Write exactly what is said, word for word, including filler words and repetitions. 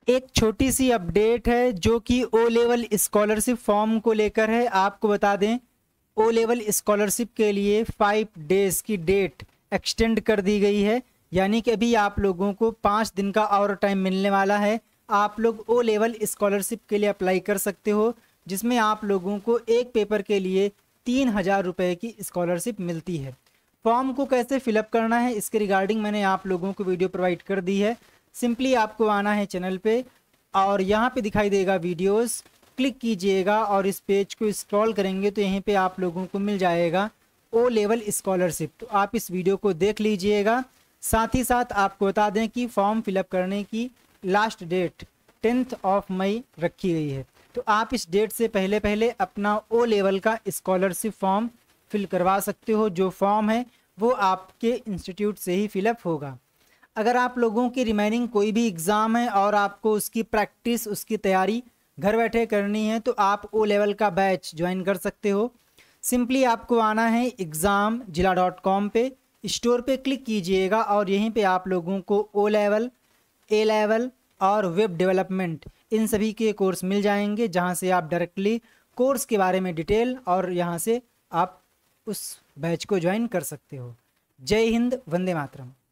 एक छोटी सी अपडेट है जो कि ओ लेवल स्कॉलरशिप फॉर्म को लेकर है। आपको बता दें, ओ लेवल स्कॉलरशिप के लिए फाइव डेज की डेट एक्सटेंड कर दी गई है, यानी कि अभी आप लोगों को पाँच दिन का और टाइम मिलने वाला है। आप लोग ओ लेवल स्कॉलरशिप के लिए अप्लाई कर सकते हो, जिसमें आप लोगों को एक पेपर के लिए तीन हज़ार रुपये की स्कॉलरशिप मिलती है। फॉर्म को कैसे फिलअप करना है इसके रिगार्डिंग मैंने आप लोगों को वीडियो प्रोवाइड कर दी है। सिंपली आपको आना है चैनल पे और यहाँ पे दिखाई देगा वीडियोस, क्लिक कीजिएगा और इस पेज को स्क्रॉल करेंगे तो यहीं पे आप लोगों को मिल जाएगा ओ लेवल स्कॉलरशिप। तो आप इस वीडियो को देख लीजिएगा। साथ ही साथ आपको बता दें कि फॉर्म फिलअप करने की last date tenth of May रखी गई है, तो आप इस डेट से पहले पहले अपना ओ लेवल का स्कॉलरशिप फॉर्म फिल करवा सकते हो। जो फॉर्म है वो आपके इंस्टीट्यूट से ही फिलअप होगा। अगर आप लोगों की रिमेनिंग कोई भी एग्ज़ाम है और आपको उसकी प्रैक्टिस, उसकी तैयारी घर बैठे करनी है, तो आप ओ लेवल का बैच ज्वाइन कर सकते हो। सिंपली आपको आना है एग्ज़ाम जिला डॉट कॉम पे, स्टोर पे क्लिक कीजिएगा और यहीं पे आप लोगों को ओ लेवल, ए लेवल और वेब डेवलपमेंट इन सभी के कोर्स मिल जाएंगे, जहां से आप डायरेक्टली कोर्स के बारे में डिटेल और यहां से आप उस बैच को ज्वाइन कर सकते हो। जय हिंद, वंदे मातरम।